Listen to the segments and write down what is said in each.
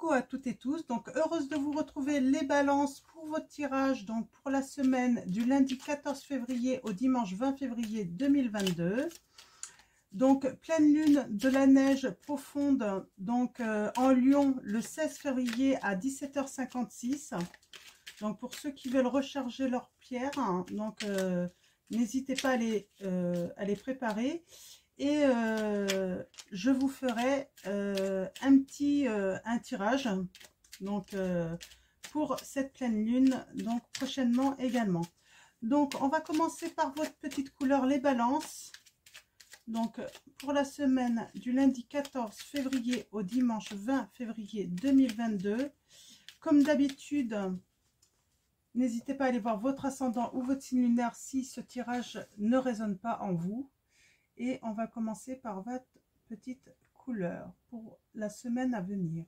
Coucou à toutes et tous, donc heureuse de vous retrouver les balances pour votre tirage, donc pour la semaine du lundi 14 février au dimanche 20 février 2022. Donc pleine lune de la neige profonde, donc en Lion le 16 février à 17h56. Donc pour ceux qui veulent recharger leurs pierres, hein, donc n'hésitez pas à les préparer. Et je vous ferai un tirage donc pour cette pleine lune, donc prochainement également. Donc on va commencer par votre petite couleur, les balances. Donc pour la semaine du lundi 14 février au dimanche 20 février 2022. Comme d'habitude, n'hésitez pas à aller voir votre ascendant ou votre signe lunaire si ce tirage ne résonne pas en vous. Et on va commencer par votre petite couleur pour la semaine à venir.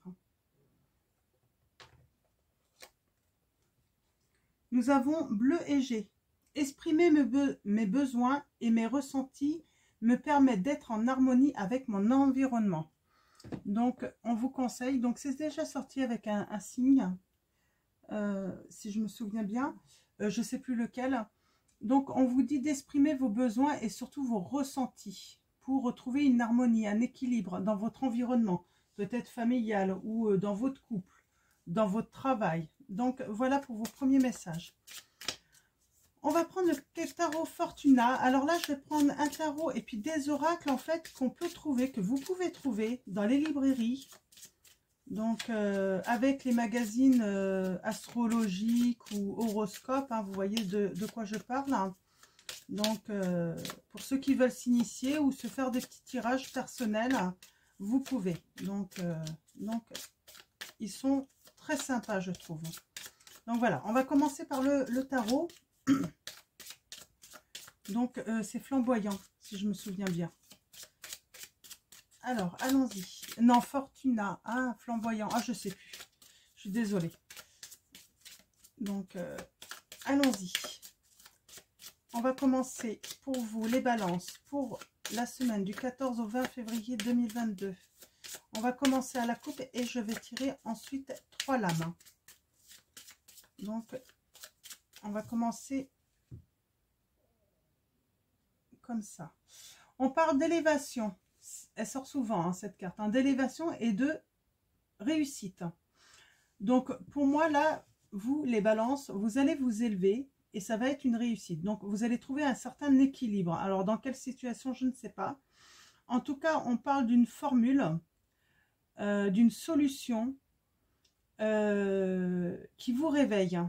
Nous avons bleu Égée. Exprimer mes besoins et mes ressentis me permet d'être en harmonie avec mon environnement. Donc, on vous conseille, donc c'est déjà sorti avec un signe, si je me souviens bien, je ne sais plus lequel. Donc, on vous dit d'exprimer vos besoins et surtout vos ressentis pour retrouver une harmonie, un équilibre dans votre environnement, peut-être familial ou dans votre couple, dans votre travail. Donc, voilà pour vos premiers messages. On va prendre le tarot Fortuna. Alors là, je vais prendre un tarot et puis des oracles, en fait, qu'on peut trouver, que vous pouvez trouver dans les librairies. Donc, avec les magazines astrologiques ou horoscopes, hein, vous voyez de quoi je parle. Hein. Donc, pour ceux qui veulent s'initier ou se faire des petits tirages personnels, vous pouvez. Donc, ils sont très sympas, je trouve. Donc, voilà, on va commencer par le tarot. Donc, c'est flamboyant, si je me souviens bien. Alors, allons-y. Non, Fortuna. Ah, flamboyant. Ah, je sais plus. Je suis désolée. Donc, allons-y. On va commencer pour vous, les balances, pour la semaine du 14 au 20 février 2022. On va commencer à la coupe et je vais tirer ensuite 3 lames. Donc, on va commencer comme ça. On parle d'élévation. Elle sort souvent, hein, cette carte, hein, d'élévation et de réussite. Donc, pour moi, là, vous, les balances, vous allez vous élever et ça va être une réussite. Donc, vous allez trouver un certain équilibre. Alors, dans quelle situation, je ne sais pas. En tout cas, on parle d'une formule, d'une solution qui vous réveille.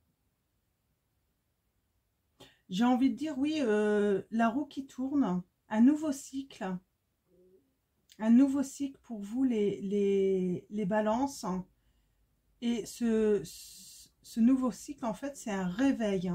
J'ai envie de dire, oui, la roue qui tourne, un nouveau cycle. Un nouveau cycle pour vous, les balances. Et ce nouveau cycle, en fait, c'est un réveil.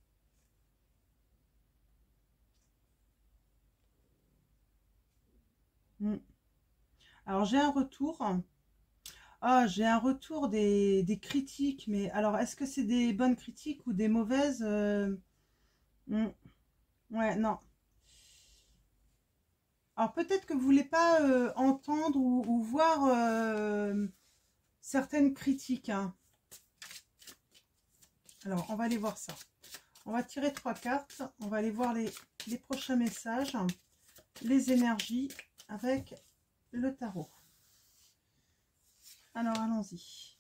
Alors, j'ai un retour. Ah, j'ai un retour des critiques. Mais alors, est-ce que c'est des bonnes critiques ou des mauvaises? Ouais, non. Alors, peut-être que vous ne voulez pas entendre ou voir certaines critiques. Hein. Alors, on va aller voir ça. On va tirer 3 cartes. On va aller voir les prochains messages, les énergies avec le tarot. Alors, allons-y.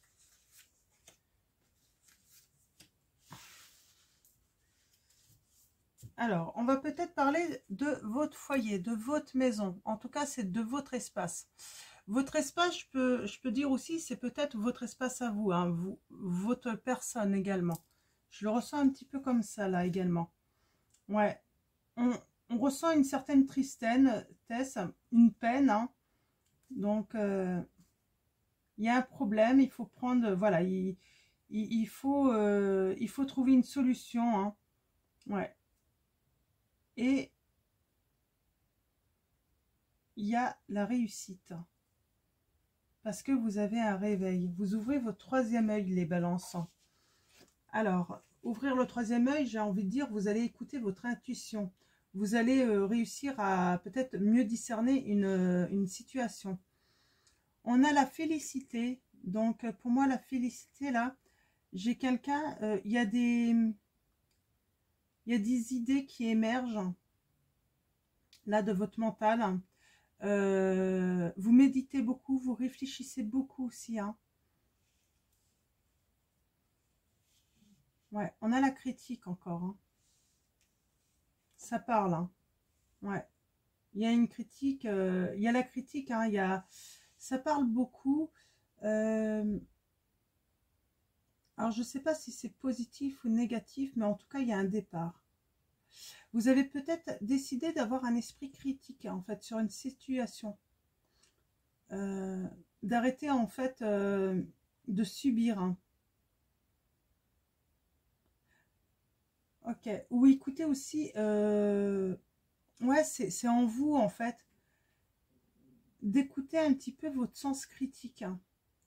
Alors, on va peut-être parler de votre foyer, de votre maison. En tout cas, c'est de votre espace. Votre espace, je peux dire aussi, c'est peut-être votre espace à vous, hein, votre personne également. Je le ressens un petit peu comme ça, là, également. Ouais, on ressent une certaine tristesse, une peine. Hein. Donc, il y a un problème, il faut prendre, voilà, il faut trouver une solution. Hein. Ouais. Et il y a la réussite. Parce que vous avez un réveil. Vous ouvrez votre 3e œil, les balances. Alors, ouvrir le 3e œil, j'ai envie de dire, vous allez écouter votre intuition. Vous allez réussir à peut-être mieux discerner une situation. On a la félicité Donc, pour moi, la félicité, là, j'ai quelqu'un, il y a des idées qui émergent, là, de votre mental. Vous méditez beaucoup, vous réfléchissez beaucoup aussi, hein. Ouais, on a la critique encore, hein. Ça parle, hein. Ouais. Il y a une critique, il y a la critique, hein, ça parle beaucoup. Alors, je ne sais pas si c'est positif ou négatif, mais en tout cas, il y a un départ. Vous avez peut-être décidé d'avoir un esprit critique, en fait, sur une situation. D'arrêter, en fait, de subir, hein. Ok. Ou écoutez aussi, ouais, c'est en vous, en fait, d'écouter un petit peu votre sens critique, hein,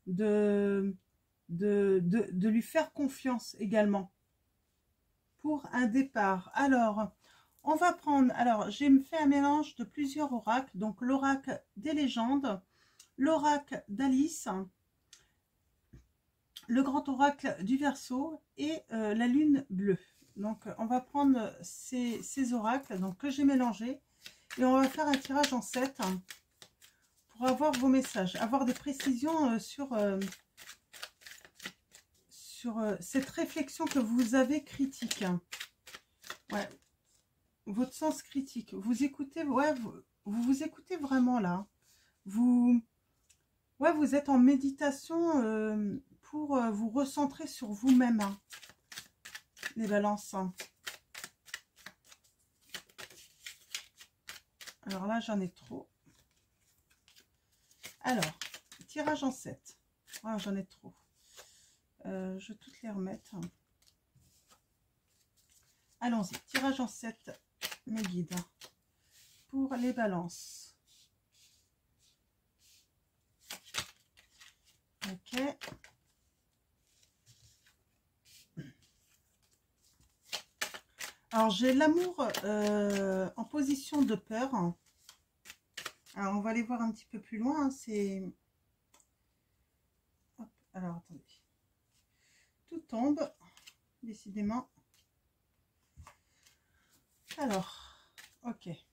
de lui faire confiance également pour un départ. Alors, on va prendre, alors j'ai fait un mélange de plusieurs oracles, donc l'oracle des légendes, l'oracle d'Alice, le grand oracle du Verseau et la lune bleue. Donc on va prendre ces oracles donc, que j'ai mélangés et on va faire un tirage en 7 pour avoir vos messages, avoir des précisions sur cette réflexion que vous avez critique. Ouais, votre sens critique. Vous écoutez, ouais, vous écoutez vraiment là. Ouais, vous êtes en méditation pour vous recentrer sur vous-même, hein, les balances. Alors là, j'en ai trop. Alors, tirage en 7. Ah, j'en ai trop. Je vais toutes les remettre. Allons-y, tirage en 7, mes guides, pour les balances. Ok. Alors, j'ai l'amour en position de peur. Alors, on va aller voir un petit peu plus loin. C'est... Alors, attendez. Tout tombe, décidément. Alors, ok. Eh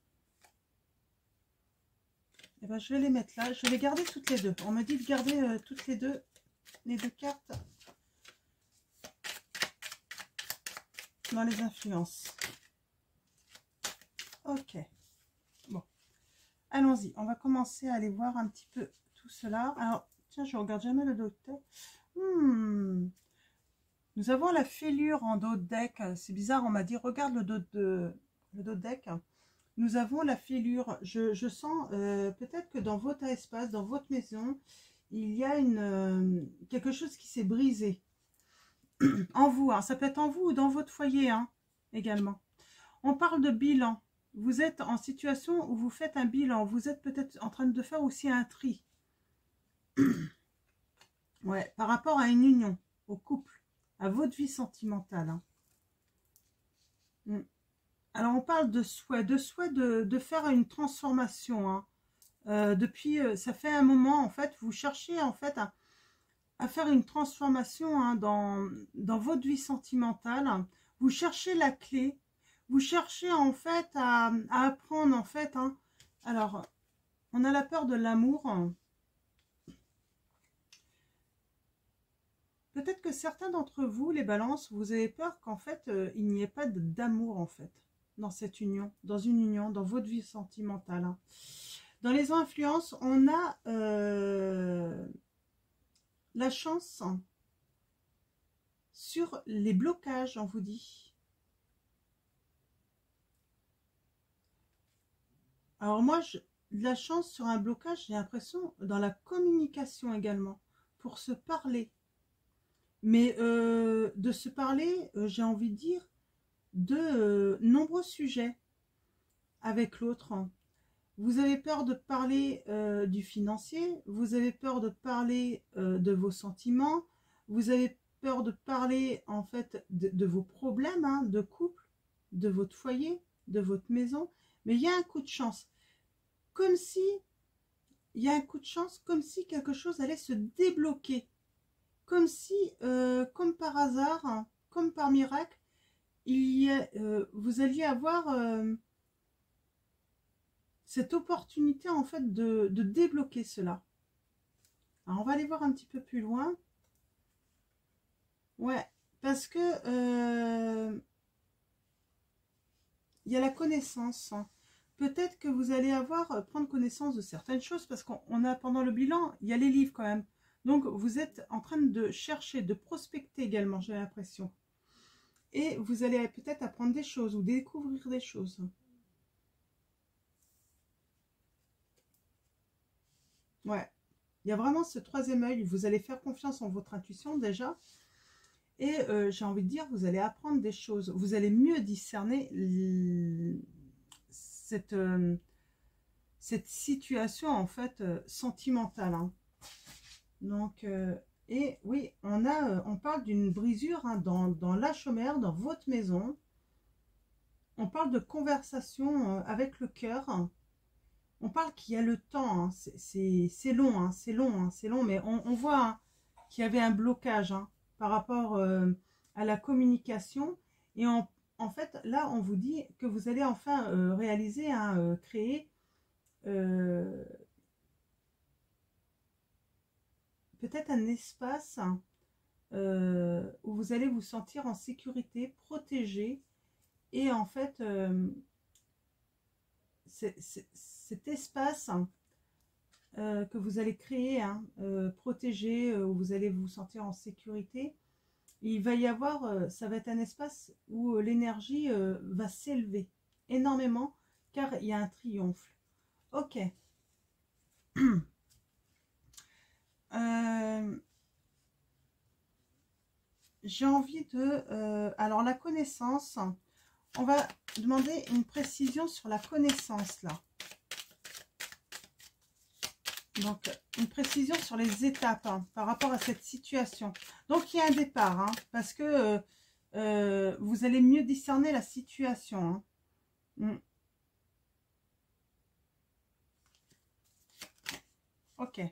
ben, je vais les mettre là. Je vais les garder toutes les deux. On me dit de garder toutes les deux cartes dans les influences. Ok. Bon. Allons-y. On va commencer à aller voir un petit peu tout cela. Alors, tiens, je regarde jamais le docteur. Nous avons la fêlure en dos de deck. C'est bizarre, on m'a dit, regarde le dos de deck. Nous avons la fêlure. Je sens peut-être que dans votre espace, dans votre maison, il y a quelque chose qui s'est brisé. En vous, hein. Ça peut être en vous ou dans votre foyer, hein, également. On parle de bilan. Vous êtes en situation où vous faites un bilan. Vous êtes peut-être en train de faire aussi un tri. Ouais, par rapport à une union, au couple, à votre vie sentimentale, hein. Alors, on parle de souhait de faire une transformation, hein. Depuis, ça fait un moment, en fait, vous cherchez, en fait, à faire une transformation, hein, dans votre vie sentimentale. Vous cherchez la clé. Vous cherchez, en fait, à apprendre, en fait, hein. Alors, on a la peur de l'amour. Peut-être que certains d'entre vous, les balances, vous avez peur qu'en fait, il n'y ait pas d'amour, en fait, dans cette union, dans une union, dans votre vie sentimentale, hein. Dans les influences, on a la chance sur les blocages, on vous dit. Alors moi, la chance sur un blocage, j'ai l'impression, dans la communication également, pour se parler. Mais de se parler, j'ai envie de dire, de nombreux sujets avec l'autre, hein. Vous avez peur de parler du financier, vous avez peur de parler de vos sentiments, vous avez peur de parler en fait de vos problèmes, hein, de couple, de votre foyer, de votre maison. Mais il y a un coup de chance. Comme si il y a un coup de chance, comme si quelque chose allait se débloquer. Comme si, comme par hasard, hein, comme par miracle, vous alliez avoir cette opportunité en fait de débloquer cela. Alors on va aller voir un petit peu plus loin. Ouais, parce que il y a la connaissance. Peut-être que vous allez prendre connaissance de certaines choses, parce qu'on a, pendant le bilan, il y a les livres quand même. Donc vous êtes en train de chercher, de prospecter également, j'ai l'impression. Et vous allez peut-être apprendre des choses ou découvrir des choses. Ouais, il y a vraiment ce troisième œil. Vous allez faire confiance en votre intuition déjà. Et j'ai envie de dire, vous allez apprendre des choses. Vous allez mieux discerner cette situation en fait sentimentale. Hein. Donc, et oui, on parle d'une brisure hein, dans la chaumière, dans votre maison. On parle de conversation avec le cœur. On parle qu'il y a le temps. Hein. C'est long, hein, c'est long, hein, c'est long. Mais on voit hein, qu'il y avait un blocage hein, par rapport à la communication. Et en fait, là, on vous dit que vous allez enfin réaliser, hein, créer peut-être un espace où vous allez vous sentir en sécurité, protégé. Et en fait, cet espace que vous allez créer, hein, protégé, où vous allez vous sentir en sécurité, il va y avoir, ça va être un espace où l'énergie va s'élever énormément, car il y a un triomphe. Ok. J'ai envie de... alors la connaissance, on va demander une précision sur la connaissance là. Donc une précision sur les étapes hein, par rapport à cette situation. Donc il y a un départ hein, parce que vous allez mieux discerner la situation. Hein. Ok.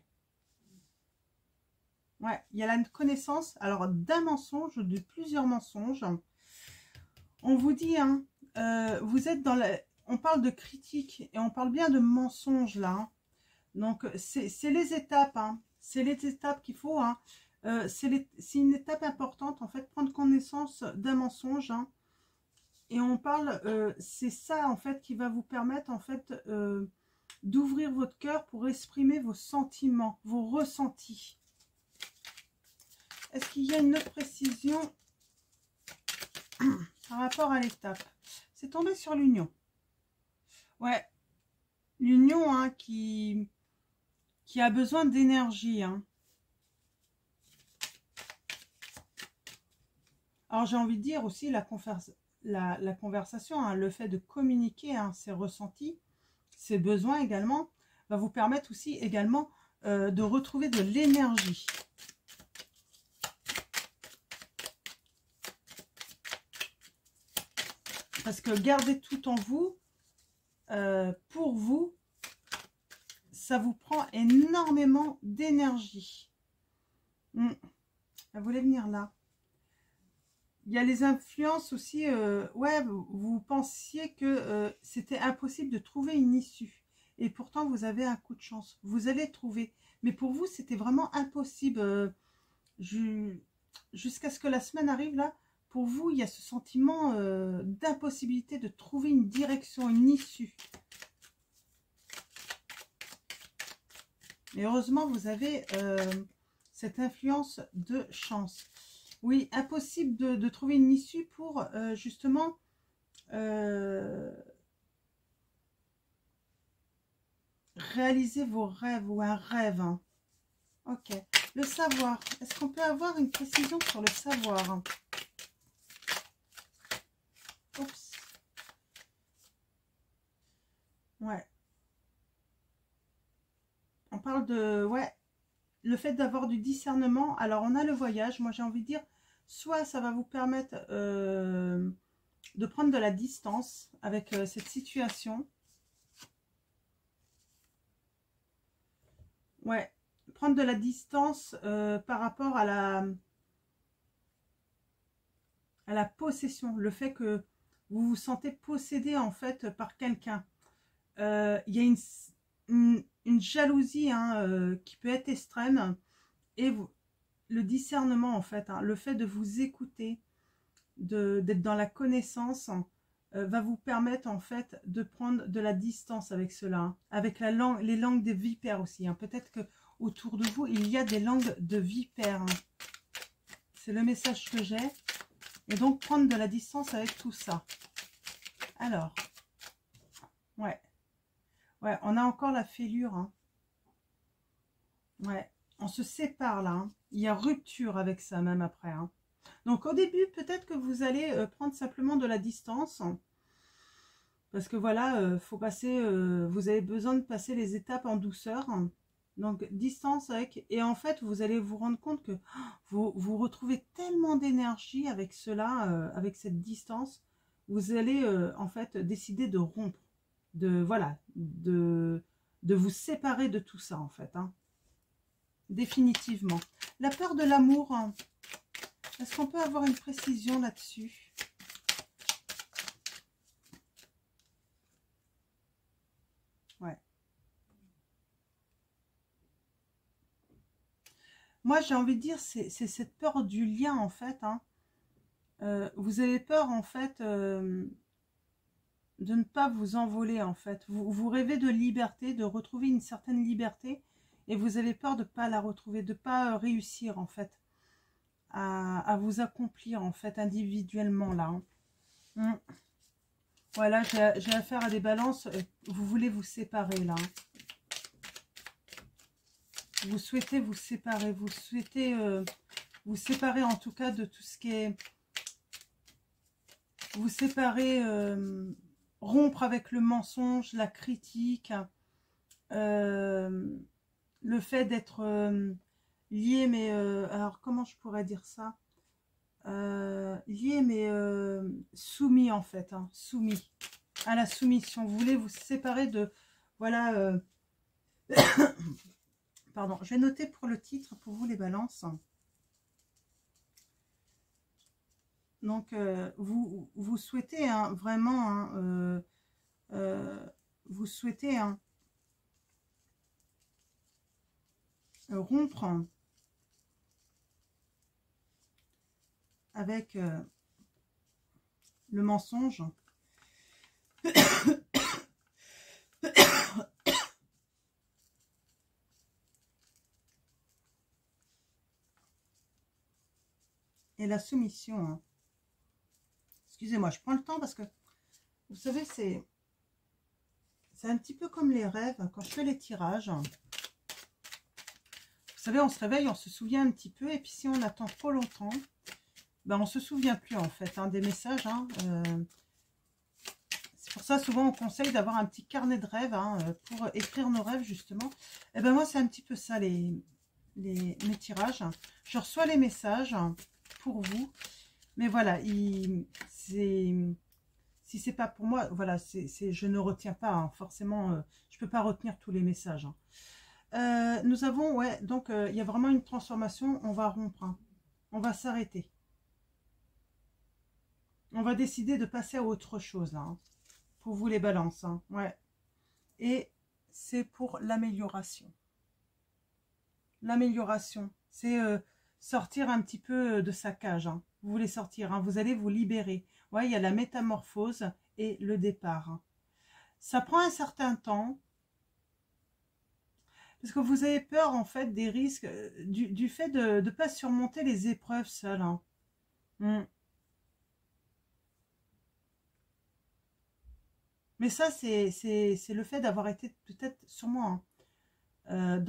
Ouais, il y a la connaissance, alors d'un mensonge, de plusieurs mensonges. On vous dit, hein, vous êtes dans la... On parle de critique et on parle bien de mensonges là. Hein. Donc, c'est les étapes, hein. C'est les étapes qu'il faut. Hein. C'est une étape importante, en fait, prendre connaissance d'un mensonge. Hein. Et on parle, c'est ça, en fait, qui va vous permettre, en fait, d'ouvrir votre cœur pour exprimer vos sentiments, vos ressentis. Est-ce qu'il y a une autre précision par rapport à l'étape? C'est tombé sur l'union. Ouais, l'union hein, qui a besoin d'énergie. Hein. Alors j'ai envie de dire aussi la conversation, hein, le fait de communiquer hein, ses ressentis, ses besoins également, va vous permettre aussi également de retrouver de l'énergie. Parce que garder tout en vous, pour vous, ça vous prend énormément d'énergie. Elle voulait venir là. Il y a les influences aussi. Ouais, vous pensiez que c'était impossible de trouver une issue. Et pourtant, vous avez un coup de chance. Vous allez trouver. Mais pour vous, c'était vraiment impossible. Jusqu'à ce que la semaine arrive là. Pour vous, il y a ce sentiment d'impossibilité de trouver une direction, une issue. Et heureusement, vous avez cette influence de chance. Oui, impossible de trouver une issue pour justement réaliser vos rêves ou un rêve. Hein. Ok. Le savoir. Est-ce qu'on peut avoir une précision sur le savoir? Hein? Oups. Ouais. On parle de... Ouais. Le fait d'avoir du discernement. Alors, on a le voyage. Moi, j'ai envie de dire, soit ça va vous permettre de prendre de la distance avec cette situation. ouais, prendre de la distance par rapport à la possession, le fait que vous vous sentez possédé en fait par quelqu'un. Il y a une jalousie hein, qui peut être extrême et le discernement en fait, hein, le fait de vous écouter, d'être dans la connaissance va vous permettre en fait de prendre de la distance avec cela, hein, avec les langues des vipères aussi. Hein. Peut-être que autour de vous il y a des langues de vipères. Hein. C'est le message que j'ai. Et donc prendre de la distance avec tout ça. Alors, ouais, on a encore la fêlure. Hein. Ouais, on se sépare là. Hein. Il y a rupture avec ça même après. Hein. Donc au début, peut-être que vous allez prendre simplement de la distance. Parce que voilà, faut passer, vous avez besoin de passer les étapes en douceur. Donc distance avec, et en fait vous allez vous rendre compte que vous retrouvez tellement d'énergie avec cela, avec cette distance, vous allez en fait décider de rompre, voilà, de vous séparer de tout ça en fait, hein. Définitivement. La peur de l'amour, hein. Est-ce qu'on peut avoir une précision là-dessus? Ouais. Moi, j'ai envie de dire, c'est cette peur du lien, en fait. Hein. Vous avez peur, en fait, de ne pas vous envoler, en fait. Vous rêvez de liberté, de retrouver une certaine liberté, et vous avez peur de ne pas la retrouver, de ne pas réussir, en fait, à vous accomplir, en fait, individuellement, là. Hein. Voilà, j'ai affaire à des balances. Vous voulez vous séparer, là. Hein. Vous souhaitez vous séparer, vous souhaitez vous séparer en tout cas de tout ce qui est... Vous séparer, rompre avec le mensonge, la critique, le fait d'être lié, mais... alors comment je pourrais dire ça, lié mais soumis en fait, hein, soumis à la soumission. Vous voulez vous séparer de... Voilà... Pardon, je vais noter pour le titre, pour vous les balances. Donc, vous souhaitez hein, vraiment, hein, vous souhaitez hein, rompre avec le mensonge. Et la soumission. Hein. Excusez-moi, je prends le temps parce que, vous savez, c'est un petit peu comme les rêves. Quand je fais les tirages, vous savez, on se réveille, on se souvient un petit peu. Et puis, si on attend trop longtemps, ben, on ne se souvient plus, en fait, hein, des messages. Hein, c'est pour ça, souvent, on conseille d'avoir un petit carnet de rêves hein, pour écrire nos rêves, justement. Et ben moi, c'est un petit peu ça, mes tirages. Je reçois les messages pour vous. Mais voilà, si c'est pas pour moi, voilà, je ne retiens pas. Hein, forcément, je peux pas retenir tous les messages. Hein. Nous avons, ouais, donc il y a vraiment une transformation. On va rompre. Hein. On va s'arrêter. On va décider de passer à autre chose, là. Hein, pour vous, les balances. Hein, ouais. Et c'est pour l'amélioration. L'amélioration, c'est sortir un petit peu de sa cage. Hein. Vous voulez sortir, hein. Vous allez vous libérer. Ouais, il y a la métamorphose et le départ. Hein. Ça prend un certain temps. Parce que vous avez peur, en fait, des risques, du fait de ne pas surmonter les épreuves seules. Hein. Mais ça, c'est le fait d'avoir été peut-être sûrement hein,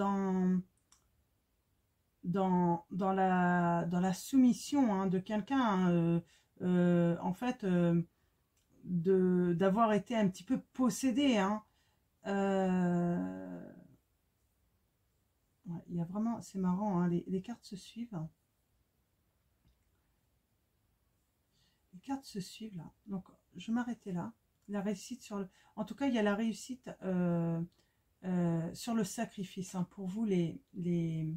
dans la soumission hein, de quelqu'un, hein, en fait, d'avoir été un petit peu possédé. Hein. Ouais, il y a vraiment, c'est marrant, hein, les cartes se suivent. Les cartes se suivent là. Donc, je vais m'arrêter là. La réussite sur le... En tout cas, il y a la réussite sur le sacrifice, hein, pour vous les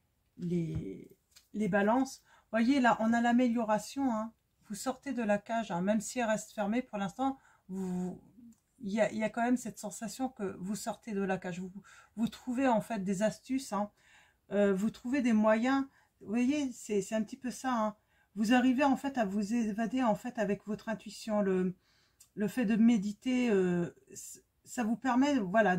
balances. Voyez, là, on a l'amélioration, hein. Vous sortez de la cage, hein, même si elle reste fermée pour l'instant, il y a quand même cette sensation que vous sortez de la cage. Vous trouvez en fait des astuces, hein. Vous trouvez des moyens. Vous voyez, c'est un petit peu ça, hein. Vous arrivez en fait à vous évader en fait avec votre intuition. Le fait de méditer, ça vous permet, voilà,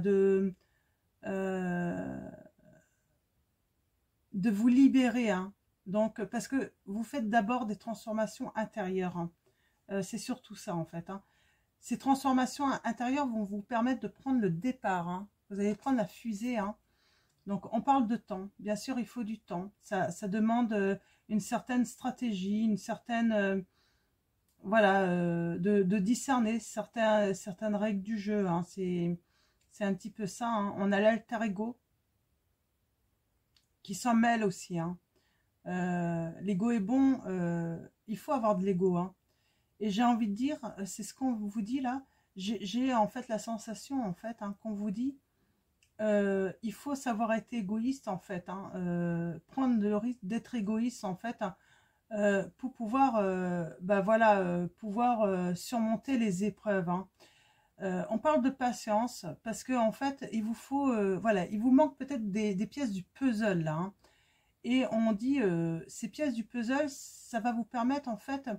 de vous libérer, hein. Donc, parce que vous faites d'abord des transformations intérieures, hein. C'est surtout ça, en fait, hein. Ces transformations intérieures vont vous permettre de prendre le départ, hein. Vous allez prendre la fusée, hein. Donc, on parle de temps. Bien sûr, il faut du temps. Ça demande une certaine stratégie, une certaine... voilà, de discerner certaines règles du jeu, hein. C'est un petit peu ça, hein. On a l'alter ego qui s'en mêle aussi, hein. L'ego est bon, il faut avoir de l'ego, hein. Et j'ai envie de dire, c'est ce qu'on vous dit là, j'ai en fait la sensation en fait, hein, qu'on vous dit, il faut savoir être égoïste en fait, hein, prendre le risque d'être égoïste en fait, hein, pour pouvoir bah voilà, pouvoir surmonter les épreuves, hein. On parle de patience parce que en fait il vous faut voilà, il vous manque peut-être des pièces du puzzle là, hein. Et on dit ces pièces du puzzle, ça va vous permettre en fait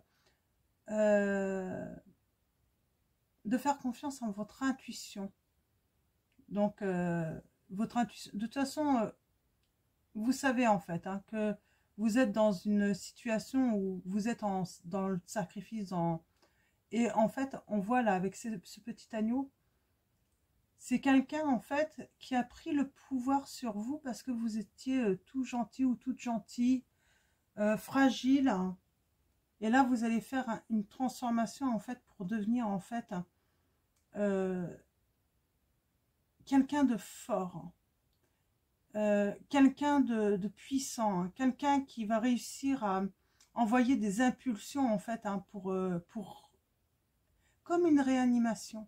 de faire confiance en votre intuition. Donc votre intuition, de toute façon vous savez en fait, hein, que vous êtes dans une situation où vous êtes dans le sacrifice, et en fait on voit là avec ce petit agneau, c'est quelqu'un en fait qui a pris le pouvoir sur vous parce que vous étiez tout gentil ou toute gentille, fragile, hein. Et là vous allez faire une transformation en fait pour devenir en fait quelqu'un de fort, quelqu'un de puissant, hein, quelqu'un qui va réussir à envoyer des impulsions en fait, hein, pour comme une réanimation.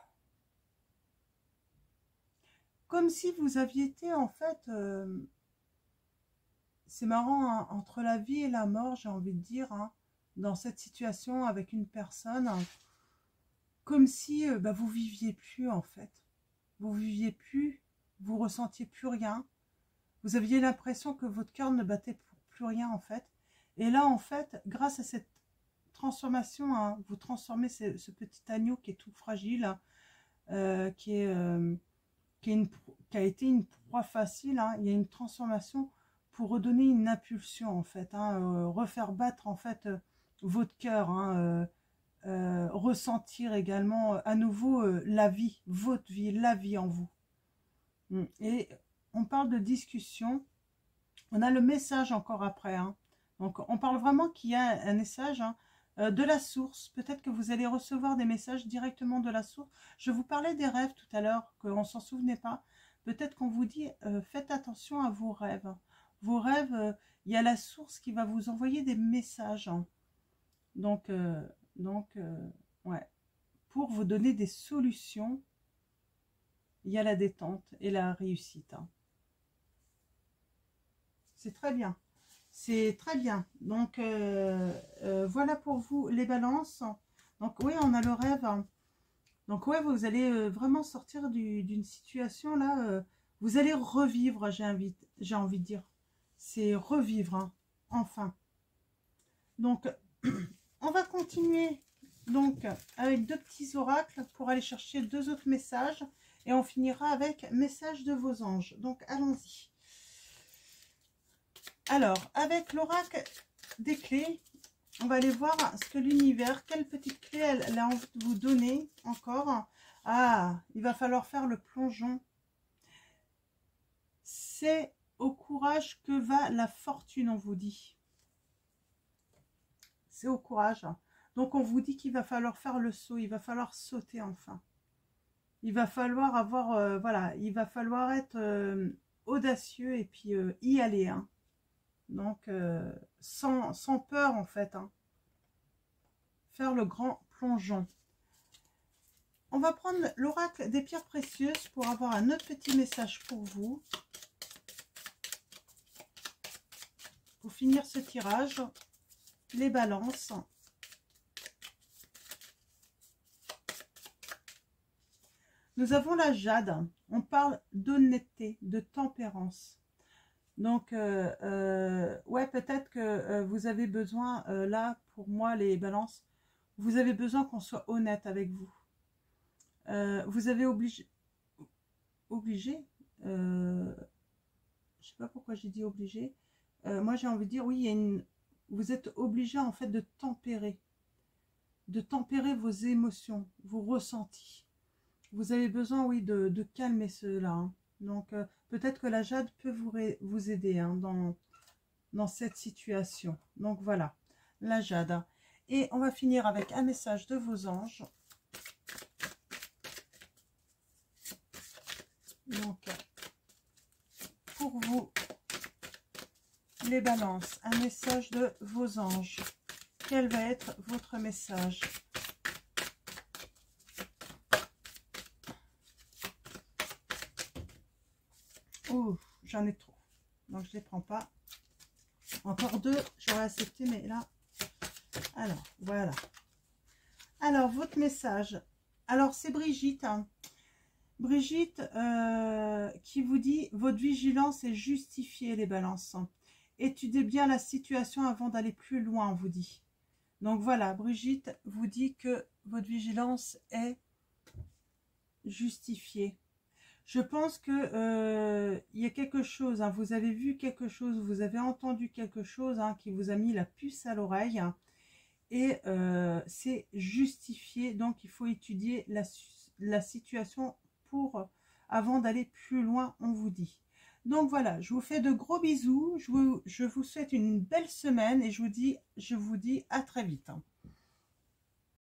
Comme si vous aviez été en fait, c'est marrant, hein, entre la vie et la mort, j'ai envie de dire, hein, dans cette situation avec une personne, hein, comme si bah, vous viviez plus en fait. Vous viviez plus, vous ressentiez plus rien. Vous aviez l'impression que votre cœur ne battait pour plus rien en fait. Et là en fait, grâce à cette transformation, hein, vous transformez ce petit agneau qui est tout fragile, hein, qui a été une proie facile, hein. Il y a une transformation pour redonner une impulsion en fait, hein, refaire battre en fait votre cœur, hein, ressentir également à nouveau la vie, votre vie, la vie en vous. Et on parle de discussion, on a le message encore après, hein. Donc on parle vraiment qu'il y a un message, hein, de la source. Peut-être que vous allez recevoir des messages directement de la source. Je vous parlais des rêves tout à l'heure, qu'on ne s'en souvenait pas. Peut-être qu'on vous dit, faites attention à vos rêves. Vos rêves, il y a la source qui va vous envoyer des messages, hein. Donc ouais, pour vous donner des solutions, il y a la détente et la réussite, hein. C'est très bien. C'est très bien. Donc, voilà pour vous les balances. Donc, oui, on a le rêve. Donc, ouais, vous allez vraiment sortir d'une situation là. Vous allez revivre, j'ai envie de dire. C'est revivre, hein, enfin. Donc, on va continuer donc avec deux petits oracles pour aller chercher deux autres messages. Et on finira avec message de vos anges. Donc, allons-y. Alors, avec l'oracle des clés, on va aller voir ce que l'univers, quelle petite clé elle a envie de vous donner encore. Ah, il va falloir faire le plongeon. C'est au courage que va la fortune, on vous dit. C'est au courage. Donc, on vous dit qu'il va falloir faire le saut, il va falloir sauter enfin. Il va falloir avoir, voilà, il va falloir être audacieux et puis y aller, hein. Donc, sans peur, en fait, hein. Faire le grand plongeon. on va prendre l'oracle des pierres précieuses pour avoir un autre petit message pour vous. Pour finir ce tirage, les balances. Nous avons la jade. On parle d'honnêteté, de tempérance. Donc, ouais, peut-être que vous avez besoin, là, pour moi, les balances, vous avez besoin qu'on soit honnête avec vous. Vous avez obligé, je sais pas pourquoi j'ai dit obligé. Moi, j'ai envie de dire, oui, il y a vous êtes obligé, en fait, de tempérer vos émotions, vos ressentis. Vous avez besoin, oui, de calmer cela. Hein. Donc, peut-être que la jade peut vous aider hein, dans cette situation. Donc, voilà, la jade. Et on va finir avec un message de vos anges. Donc, pour vous, les balances, un message de vos anges. Quel va être votre message ? Oh, j'en ai trop. Donc, je ne les prends pas. Encore deux, j'aurais accepté, mais là... Alors, voilà. Alors, votre message. Alors, c'est Brigitte. Hein. Brigitte qui vous dit « Votre vigilance est justifiée, les balances. Étudiez bien la situation avant d'aller plus loin, on vous dit. » Donc, voilà, Brigitte vous dit que votre vigilance est justifiée. Je pense que il y a quelque chose, hein, vous avez vu quelque chose, vous avez entendu quelque chose hein, qui vous a mis la puce à l'oreille. Hein, et c'est justifié, donc il faut étudier la situation avant d'aller plus loin, on vous dit. Donc voilà, je vous fais de gros bisous, je vous souhaite une belle semaine et je vous dis à très vite.